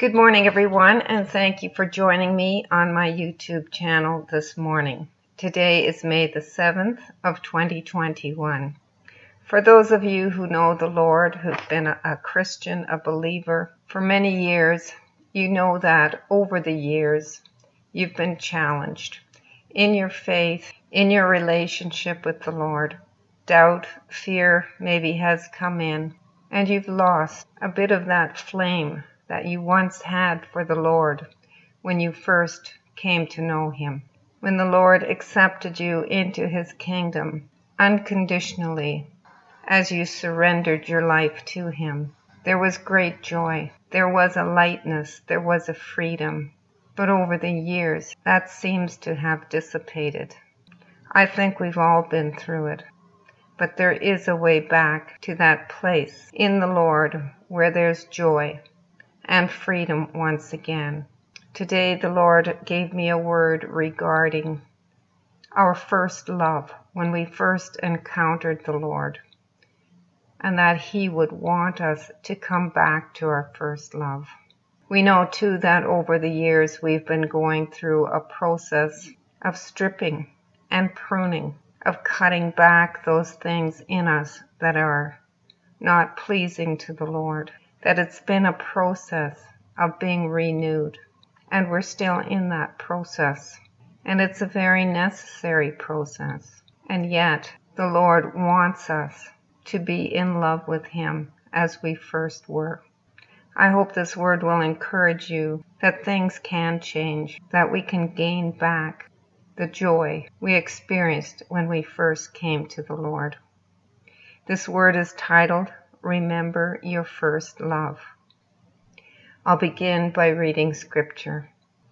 Good morning, everyone, and thank you for joining me on my YouTube channel this morning. Today is May the 7th of 2021. For those of you who know the Lord, who've been a Christian, a believer for many years, you know that over the years you've been challenged in your faith, in your relationship with the Lord. Doubt, fear maybe has come in, and you've lost a bit of that flame that you once had for the Lord when you first came to know Him. When the Lord accepted you into His kingdom unconditionally as you surrendered your life to Him, there was great joy. There was a lightness. There was a freedom. But over the years, that seems to have dissipated. I think we've all been through it. But there is a way back to that place in the Lord where there's joy and freedom once again. Today the Lord gave me a word regarding our first love, when we first encountered the Lord, and that He would want us to come back to our first love. We know too that over the years we've been going through a process of stripping and pruning, of cutting back those things in us that are not pleasing to the Lord. That it's been a process of being renewed, and we're still in that process, and it's a very necessary process. And yet the Lord wants us to be in love with Him as we first were. I hope this word will encourage you that things can change, that we can gain back the joy we experienced when we first came to the Lord. This word is titled, Remember Your First Love. I'll begin by reading scripture.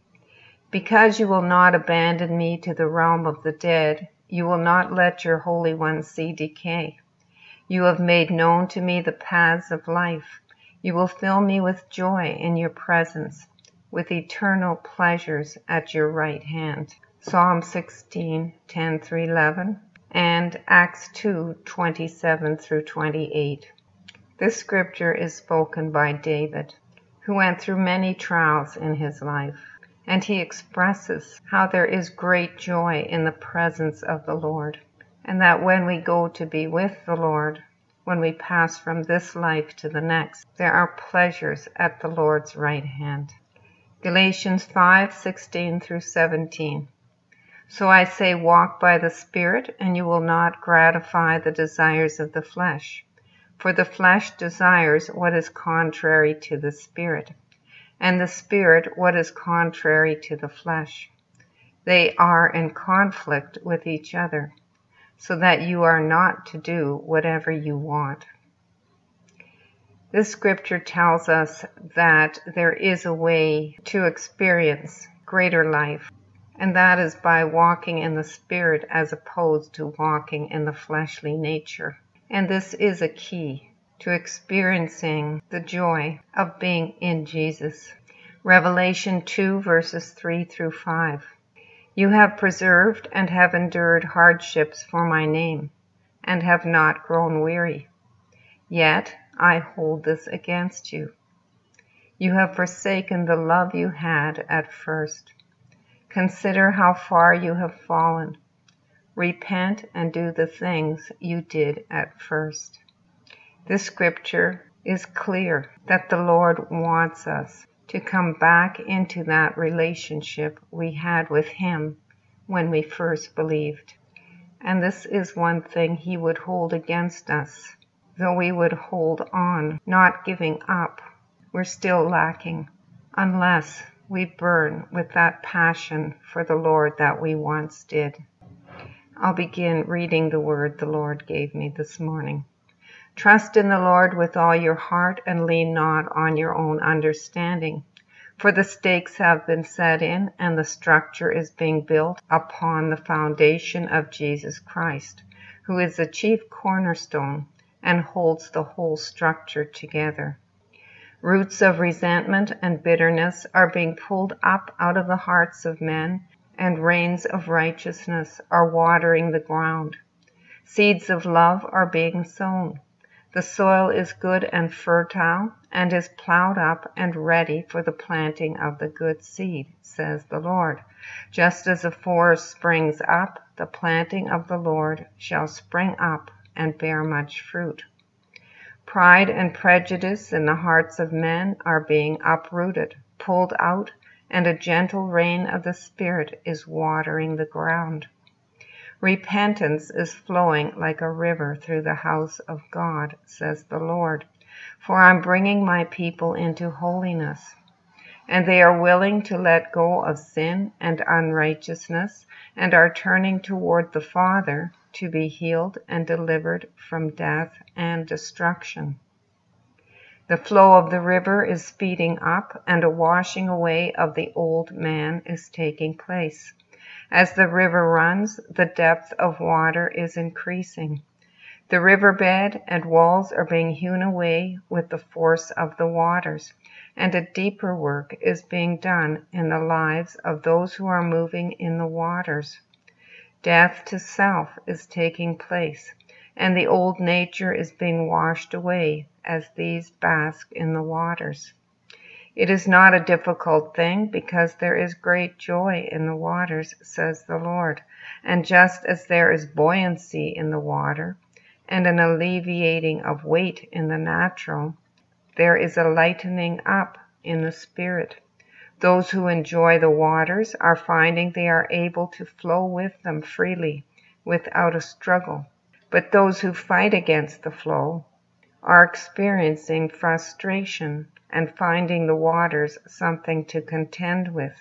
Because you will not abandon me to the realm of the dead, you will not let your Holy One see decay. You have made known to me the paths of life. You will fill me with joy in your presence, with eternal pleasures at your right hand. Psalm 16, 10 through 11, and Acts 2, 27 through 28. This scripture is spoken by David, who went through many trials in his life, and he expresses how there is great joy in the presence of the Lord, and that when we go to be with the Lord, when we pass from this life to the next, there are pleasures at the Lord's right hand. Galatians 5, 16 through 17. So I say, walk by the Spirit, and you will not gratify the desires of the flesh. For the flesh desires what is contrary to the Spirit, and the Spirit what is contrary to the flesh. They are in conflict with each other, so that you are not to do whatever you want. This scripture tells us that there is a way to experience greater life, and that is by walking in the Spirit as opposed to walking in the fleshly nature. And this is a key to experiencing the joy of being in Jesus. Revelation 2, verses 3 through 5. You have preserved and have endured hardships for my name, and have not grown weary. Yet I hold this against you. You have forsaken the love you had at first. Consider how far you have fallen. Repent and do the things you did at first. This scripture is clear that the Lord wants us to come back into that relationship we had with Him when we first believed. And this is one thing He would hold against us. Though we would hold on, not giving up, we're still lacking unless we burn with that passion for the Lord that we once did. I'll begin reading the word the Lord gave me this morning. Trust in the Lord with all your heart and lean not on your own understanding. For the stakes have been set in and the structure is being built upon the foundation of Jesus Christ, who is the chief cornerstone and holds the whole structure together. Roots of resentment and bitterness are being pulled up out of the hearts of men, and rains of righteousness are watering the ground. Seeds of love are being sown. The soil is good and fertile, and is plowed up and ready for the planting of the good seed, says the Lord. Just as a forest springs up, the planting of the Lord shall spring up and bear much fruit. Pride and prejudice in the hearts of men are being uprooted, pulled out, and a gentle rain of the Spirit is watering the ground. Repentance is flowing like a river through the house of God, says the Lord, for I'm bringing my people into holiness. And they are willing to let go of sin and unrighteousness, and are turning toward the Father to be healed and delivered from death and destruction. The flow of the river is speeding up, and a washing away of the old man is taking place. As the river runs, the depth of water is increasing. The riverbed and walls are being hewn away with the force of the waters, and a deeper work is being done in the lives of those who are moving in the waters. Death to self is taking place, and the old nature is being washed away as these bask in the waters. It is not a difficult thing, because there is great joy in the waters, says the Lord. And just as there is buoyancy in the water, and an alleviating of weight in the natural, there is a lightening up in the spirit. Those who enjoy the waters are finding they are able to flow with them freely, without a struggle. But those who fight against the flow are experiencing frustration and finding the waters something to contend with.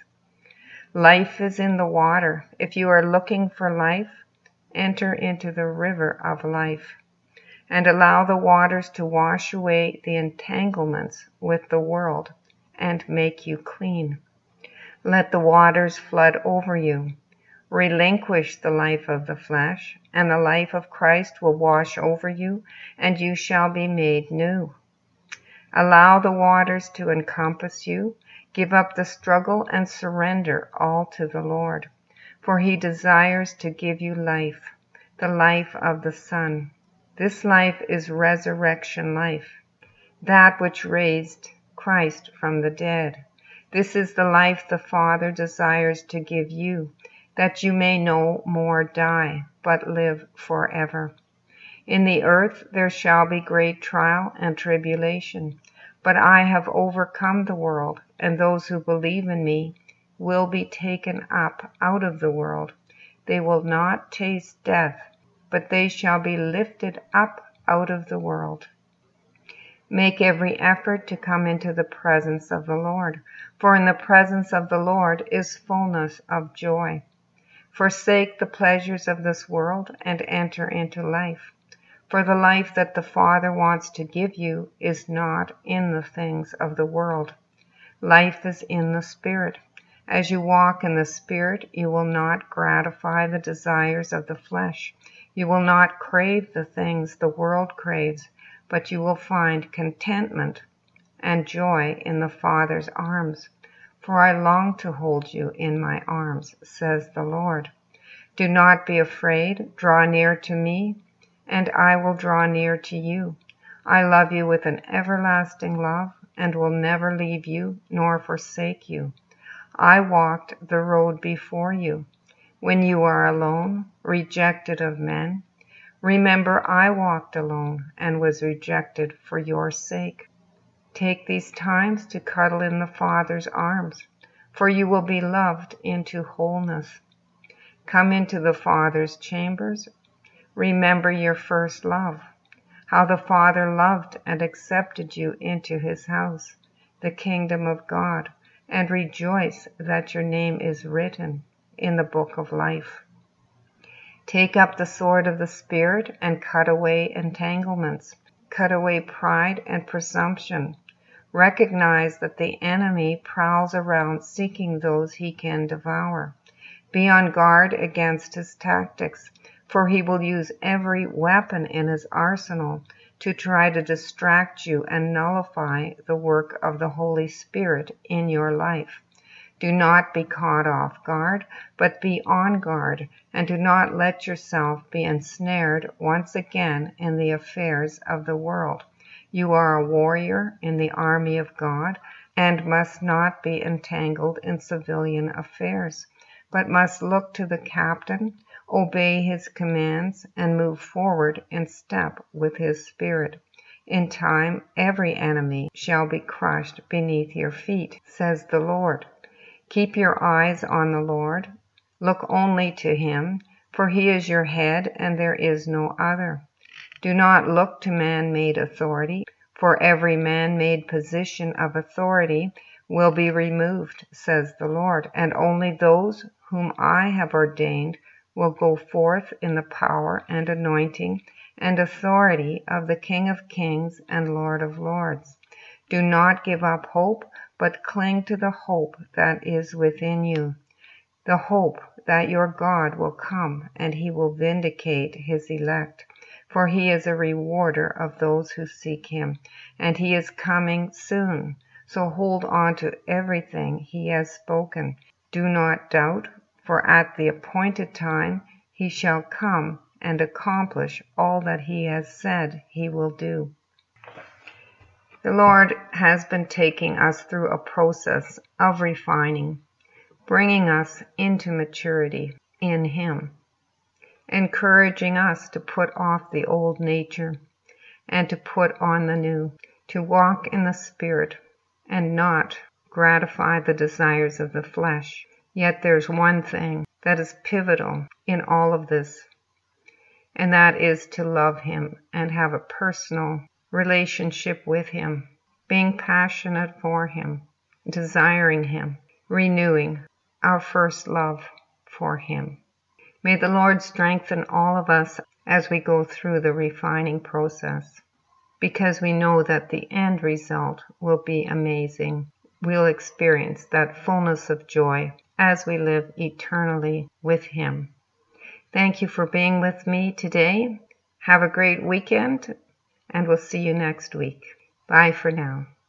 Life is in the water. If you are looking for life, enter into the river of life, and allow the waters to wash away the entanglements with the world and make you clean. Let the waters flood over you. Relinquish the life of the flesh, and the life of Christ will wash over you, and you shall be made new. Allow the waters to encompass you. Give up the struggle and surrender all to the Lord, for He desires to give you life, the life of the Son. This life is resurrection life, that which raised Christ from the dead. This is the life the Father desires to give you, that you may no more die, but live forever. In the earth there shall be great trial and tribulation, but I have overcome the world, and those who believe in me will be taken up out of the world. They will not taste death, but they shall be lifted up out of the world. Make every effort to come into the presence of the Lord, for in the presence of the Lord is fullness of joy. Forsake the pleasures of this world and enter into life. For the life that the Father wants to give you is not in the things of the world. Life is in the Spirit. As you walk in the Spirit, you will not gratify the desires of the flesh. You will not crave the things the world craves, but you will find contentment and joy in the Father's arms. For I long to hold you in my arms, says the Lord. Do not be afraid. Draw near to me, and I will draw near to you. I love you with an everlasting love, and will never leave you nor forsake you. I walked the road before you. When you are alone, rejected of men, remember I walked alone and was rejected for your sake. Take these times to cuddle in the Father's arms, for you will be loved into wholeness. Come into the Father's chambers. Remember your first love, how the Father loved and accepted you into His house, the kingdom of God, and rejoice that your name is written in the book of life. Take up the sword of the Spirit and cut away entanglements. Cut away pride and presumption. Recognize that the enemy prowls around seeking those he can devour. Be on guard against his tactics, for he will use every weapon in his arsenal to try to distract you and nullify the work of the Holy Spirit in your life. Do not be caught off guard, but be on guard, and do not let yourself be ensnared once again in the affairs of the world. You are a warrior in the army of God, and must not be entangled in civilian affairs, but must look to the captain, obey his commands, and move forward in step with his spirit. In time, every enemy shall be crushed beneath your feet, says the Lord. Keep your eyes on the Lord. Look only to him, for he is your head, and there is no other. Do not look to man-made authority, for every man-made position of authority will be removed, says the Lord, and only those whom I have ordained will go forth in the power and anointing and authority of the King of Kings and Lord of Lords. Do not give up hope, but cling to the hope that is within you, the hope that your God will come and he will vindicate his elect. For he is a rewarder of those who seek him, and he is coming soon. So hold on to everything he has spoken. Do not doubt, for at the appointed time he shall come and accomplish all that he has said he will do. The Lord has been taking us through a process of refining, bringing us into maturity in him, encouraging us to put off the old nature and to put on the new, to walk in the Spirit and not gratify the desires of the flesh. Yet there's one thing that is pivotal in all of this, and that is to love him and have a personal relationship with him, being passionate for him, desiring him, renewing our first love for him. May the Lord strengthen all of us as we go through the refining process, because we know that the end result will be amazing. We'll experience that fullness of joy as we live eternally with him. Thank you for being with me today. Have a great weekend, and we'll see you next week. Bye for now.